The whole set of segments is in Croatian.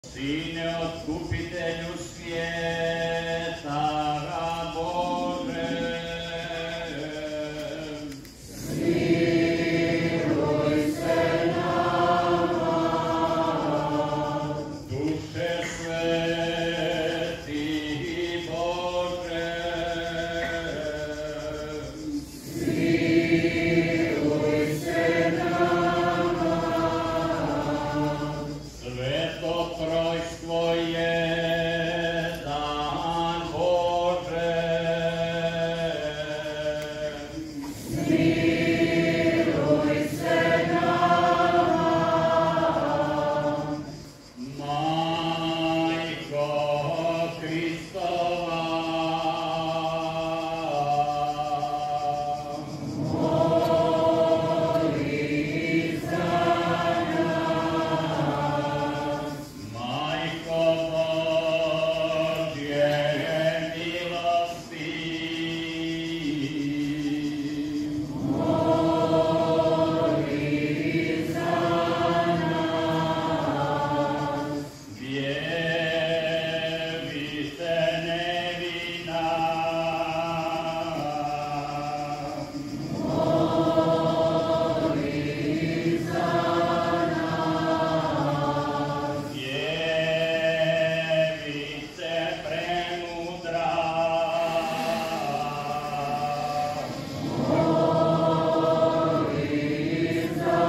Sine otkupitelju svijeta Bože, smiluj se nama. Duše sveti Bože, smiluj se nama. Sveto trojstvo jedan Bože, Smiluj se nama. Majko Hristova, Moli za nas. Majko Božje milosti, Moli za nas. Djevice nevina, Moli za nas. Djevice premudra, Moli za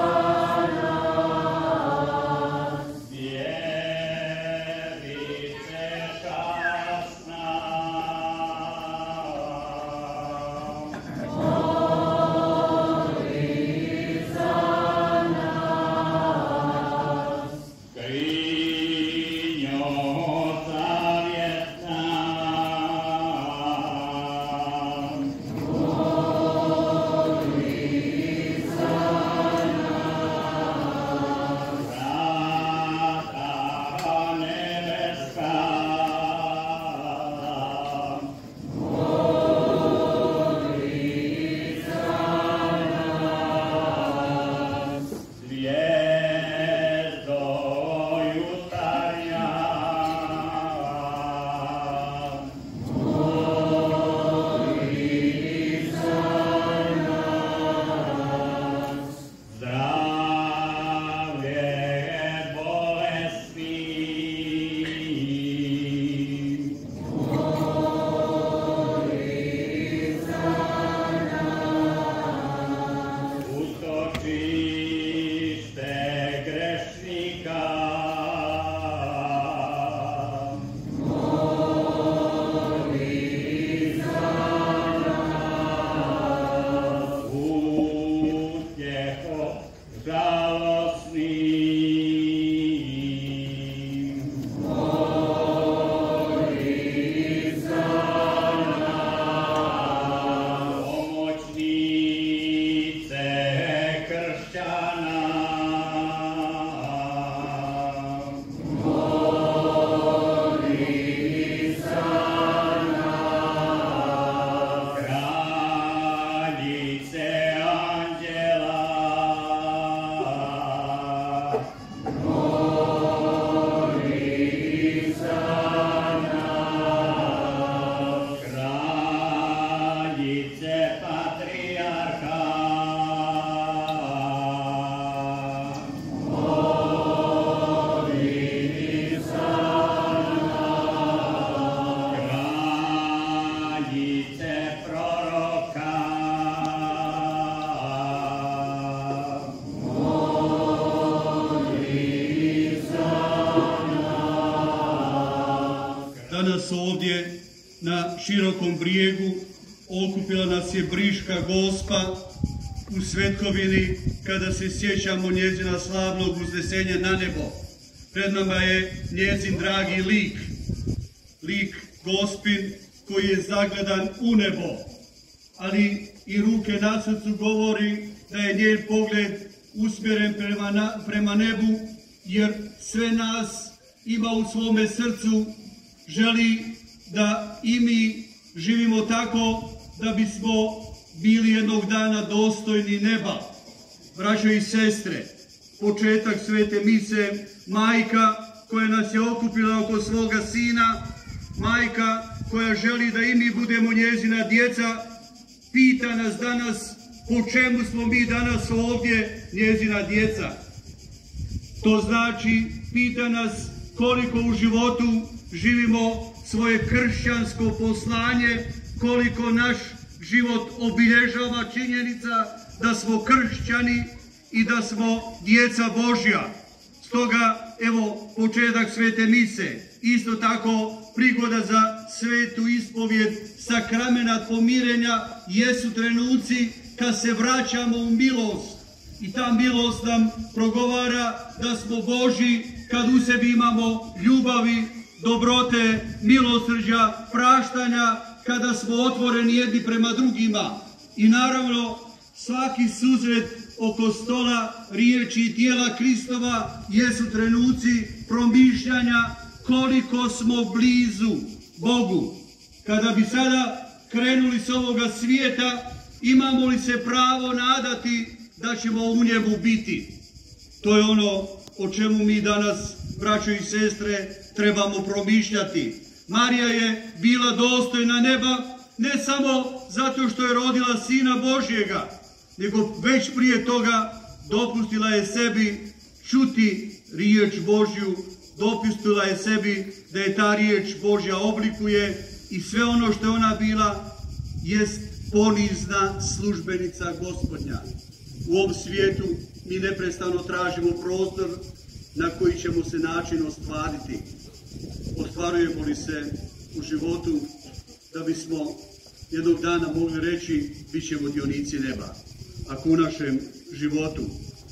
nas. Djevice časna, Moli za nas. Skrinjo zavjetna, Moli za nas. vrata nebeska, Moli za nas. zvijezdo jutarnja, Moli za nas. zdravlje bolesni, Moli za nas. utočište grešnika, Moli za nas. utjeho žalosni, Moli za nas. pomoćnice kršćana, Moli za nas. kraljice anđela, Moli za nas. kraljice patrijarha, Moli za nas. kraljice proroka, Moli za nas. Danas ovdje na širokom brijegu okupila nas je Briška Gospa u Svetkovini kada se sjećamo njezina slavnog uznesenja na nebo. Pred nama je njezin dragi lik Gospin koji je zagledan u nebo, ali i ruke na srcu govori da je njen pogled usmjeren prema nebu, jer sve nas ima u svome srcu, želi da i mi živimo tako da bismo bili jednog dana dostojni neba. Braćo i sestre, početak svete mise, majka koja nas je okupila oko svoga sina, majka koja želi da i mi budemo njezina djeca, pita nas danas po čemu smo mi danas ovdje njezina djeca. To znači, pita nas koliko u životu živimo svoje kršćansko poslanje, koliko naš život obilježava činjenica da smo kršćani i da smo djeca Božja. Stoga, evo, početak svete mise, isto tako prigoda za svetu ispovjed, sakramenat pomirenja, jesu trenuci kad se vraćamo u milost. I ta milost nam progovara da smo Božji kad u sebi imamo ljubavi, dobrote, milosrđa, praštanja, kada smo otvoreni jedni prema drugima. I naravno, svaki susret oko stola riječi i tijela Kristova jesu trenuci promišljanja koliko smo blizu Bogu. Kada bi sada krenuli s ovoga svijeta, imamo li se pravo nadati da ćemo u njemu biti? To je ono o čemu mi danas, braćo i sestre, trebamo promišljati. Marija je bila dostojna neba ne samo zato što je rodila Sina Božjega, nego već prije toga dopustila je sebi čuti riječ Božju, dopustila je sebi da je ta riječ Božja oblikuje i sve ono što je ona bila jest ponizna službenica Gospodnja. U ovom svijetu mi neprestano tražimo prostor na koji ćemo se način ostvariti. Ostvarujemo li se u životu da bismo jednog dana mogli reći bit ćemo dionici neba. Ako u našem životu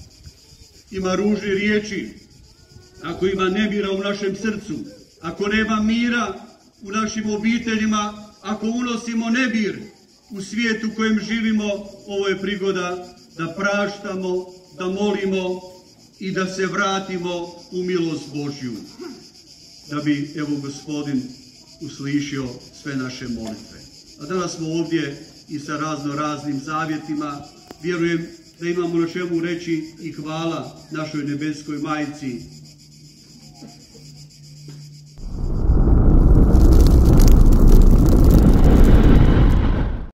ima ružne riječi, ako ima nemira u našem srcu, ako nema mira u našim obiteljima, ako unosimo nemir u svijetu u kojem živimo, ovo je prigoda da praštamo, da molimo i da se vratimo u milost Božju. Da bi, evo, Gospodin uslišio sve naše molitve. A danas smo ovdje i sa raznim zavjetima. Vjerujem da imamo na čemu reći i hvala našoj nebeskoj Majci,